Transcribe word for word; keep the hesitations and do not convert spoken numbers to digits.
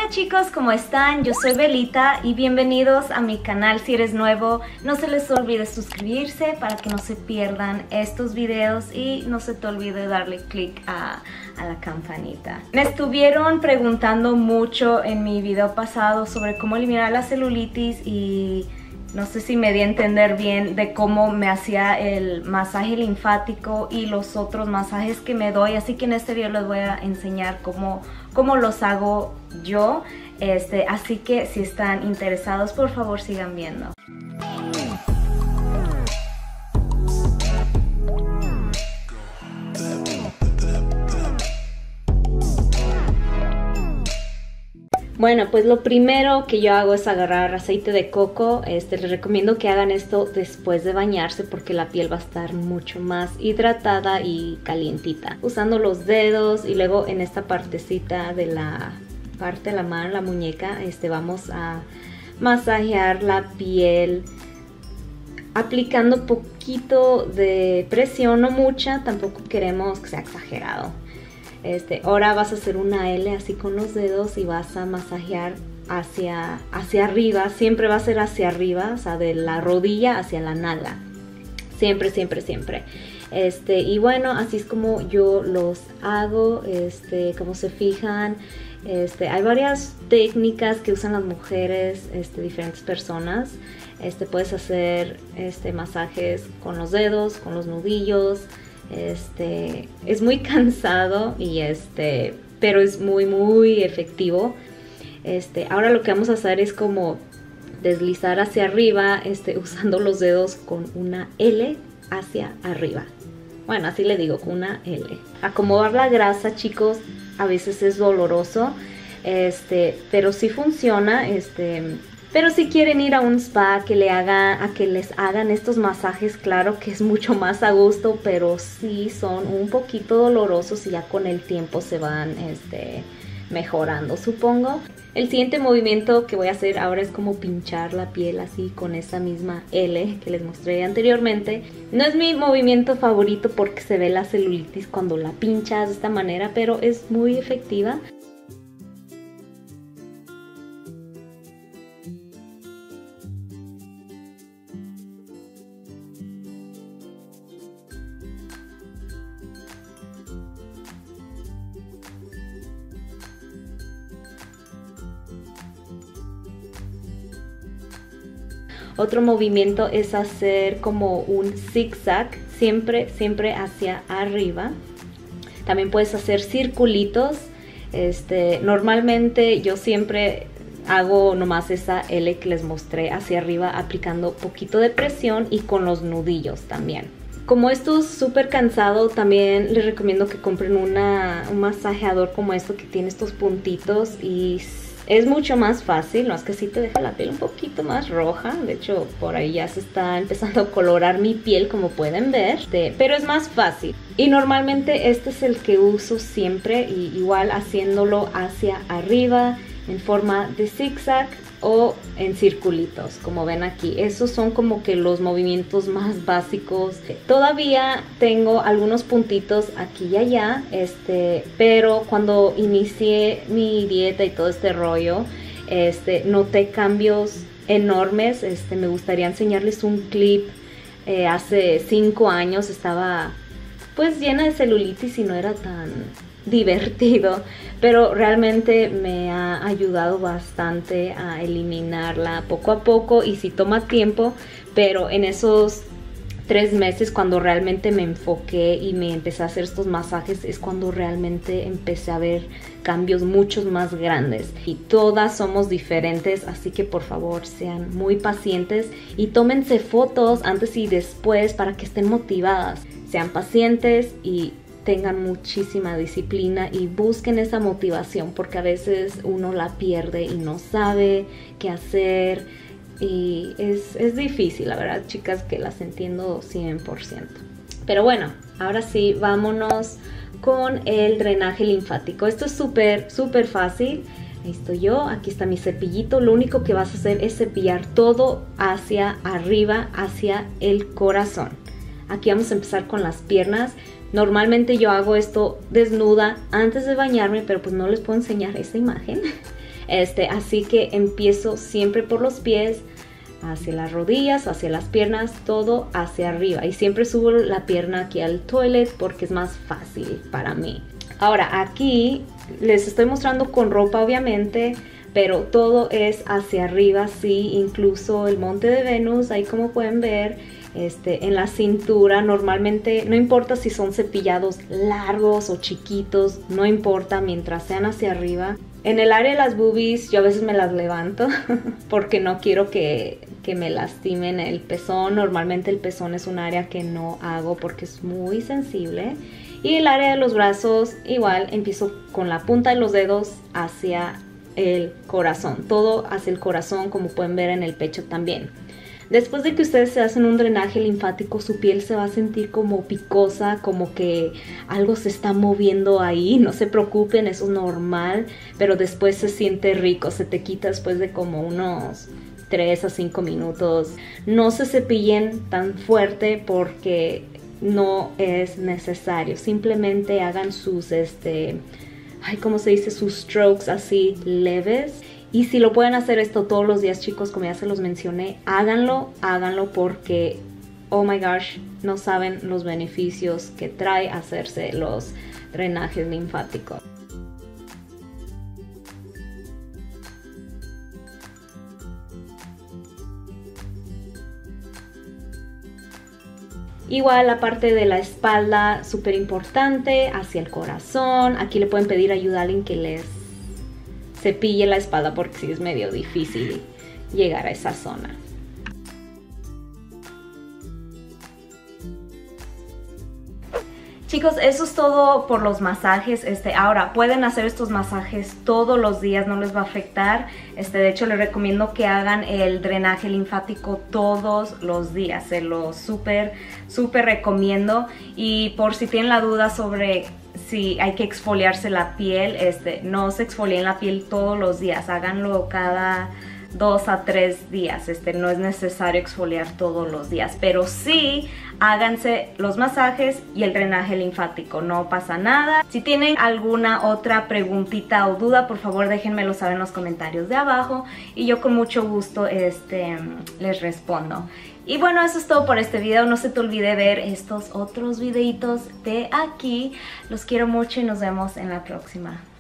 Hola chicos, ¿cómo están? Yo soy Belita y bienvenidos a mi canal. Si eres nuevo, no se les olvide suscribirse para que no se pierdan estos videos y no se te olvide darle click a, a la campanita. Me estuvieron preguntando mucho en mi video pasado sobre cómo eliminar la celulitis y no sé si me di a entender bien de cómo me hacía el masaje linfático y los otros masajes que me doy, así que en este video les voy a enseñar cómo, cómo los hago yo, este, así que si están interesados por favor sigan viendo. Bueno, pues lo primero que yo hago es agarrar aceite de coco. Este, les recomiendo que hagan esto después de bañarse porque la piel va a estar mucho más hidratada y calientita. Usando los dedos y luego en esta partecita de la parte de la mano, la muñeca, este, vamos a masajear la piel aplicando poquito de presión, no mucha, tampoco queremos que sea exagerado. Este, ahora vas a hacer una L así con los dedos y vas a masajear hacia, hacia arriba. Siempre va a ser hacia arriba, o sea, de la rodilla hacia la nalga. Siempre, siempre, siempre. Este, y bueno, así es como yo los hago. Este, como se fijan, este, hay varias técnicas que usan las mujeres, este, diferentes personas. Este, puedes hacer este, masajes con los dedos, con los nudillos. Este, es muy cansado y este, pero es muy muy efectivo. Este, ahora lo que vamos a hacer es como deslizar hacia arriba, este, usando los dedos con una L hacia arriba. Bueno, así le digo, con una L. Acomodar la grasa, chicos, a veces es doloroso, este, pero sí funciona. Este, Pero si quieren ir a un spa que le haga, a que les hagan estos masajes, claro que es mucho más a gusto, pero sí son un poquito dolorosos y ya con el tiempo se van este, mejorando, supongo. El siguiente movimiento que voy a hacer ahora es como pinchar la piel así con esa misma L que les mostré anteriormente. No es mi movimiento favorito porque se ve la celulitis cuando la pinchas de esta manera, pero es muy efectiva. Otro movimiento es hacer como un zigzag, siempre, siempre hacia arriba. También puedes hacer circulitos. Este, normalmente yo siempre hago nomás esa L que les mostré hacia arriba, aplicando poquito de presión y con los nudillos también. Como esto es súper cansado, también les recomiendo que compren una, un masajeador como esto que tiene estos puntitos y es mucho más fácil, no es que sí te deja la piel un poquito más roja. De hecho, por ahí ya se está empezando a colorar mi piel, como pueden ver. Pero es más fácil. Y normalmente este es el que uso siempre. Y igual haciéndolo hacia arriba en forma de zigzag o en circulitos, como ven aquí. Esos son como que los movimientos más básicos. Todavía tengo algunos puntitos aquí y allá, este, pero cuando inicié mi dieta y todo este rollo, este, noté cambios enormes. Este, me gustaría enseñarles un clip. Eh, hace cinco años estaba pues llena de celulitis y no era tan divertido, pero realmente me ha ayudado bastante a eliminarla poco a poco y sí toma tiempo, pero en esos tres meses cuando realmente me enfoqué y me empecé a hacer estos masajes es cuando realmente empecé a ver cambios muchos más grandes. Y todas somos diferentes, así que por favor sean muy pacientes y tómense fotos antes y después para que estén motivadas. Sean pacientes y tengan muchísima disciplina y busquen esa motivación porque a veces uno la pierde y no sabe qué hacer y es, es difícil, la verdad, chicas, que las entiendo cien por ciento. Pero bueno, ahora sí, vámonos con el drenaje linfático. Esto es súper, súper fácil. Ahí estoy yo, aquí está mi cepillito. Lo único que vas a hacer es cepillar todo hacia arriba, hacia el corazón. Aquí vamos a empezar con las piernas. Normalmente yo hago esto desnuda antes de bañarme, pero pues no les puedo enseñar esa imagen. Este, así que empiezo siempre por los pies, hacia las rodillas, hacia las piernas, todo hacia arriba. Y siempre subo la pierna aquí al toilet porque es más fácil para mí. Ahora, aquí les estoy mostrando con ropa obviamente, pero todo es hacia arriba, sí, incluso el monte de Venus, ahí como pueden ver, este, en la cintura. Normalmente, no importa si son cepillados largos o chiquitos, no importa, mientras sean hacia arriba. En el área de las boobies, yo a veces me las levanto porque no quiero que, que me lastimen el pezón. Normalmente el pezón es un área que no hago porque es muy sensible. Y el área de los brazos, igual, empiezo con la punta de los dedos hacia el corazón, todo hacia el corazón, como pueden ver en el pecho también. Después de que ustedes se hacen un drenaje linfático, su piel se va a sentir como picosa, como que algo se está moviendo ahí. No se preocupen, eso es normal, pero después se siente rico, se te quita después de como unos tres a cinco minutos. No se cepillen tan fuerte porque no es necesario, simplemente hagan sus, este, ay, ¿cómo se dice? Sus strokes así leves. Y si lo pueden hacer esto todos los días, chicos, como ya se los mencioné, háganlo, háganlo porque, oh my gosh, no saben los beneficios que trae hacerse los drenajes linfáticos. Igual la parte de la espalda, súper importante, hacia el corazón. Aquí le pueden pedir ayuda a alguien que les cepille la espalda porque sí es medio difícil llegar a esa zona. Chicos, eso es todo por los masajes. Este, ahora, pueden hacer estos masajes todos los días, no les va a afectar. Este, de hecho, les recomiendo que hagan el drenaje linfático todos los días. Se lo súper, súper recomiendo. Y por si tienen la duda sobre si hay que exfoliarse la piel, este, no se exfolien la piel todos los días. Háganlo cada dos a tres días. Este, no es necesario exfoliar todos los días, pero sí háganse los masajes y el drenaje linfático, no pasa nada. Si tienen alguna otra preguntita o duda, por favor déjenmelo saber en los comentarios de abajo y yo con mucho gusto este, les respondo. Y bueno, eso es todo por este video. No se te olvide ver estos otros videitos de aquí. Los quiero mucho y nos vemos en la próxima.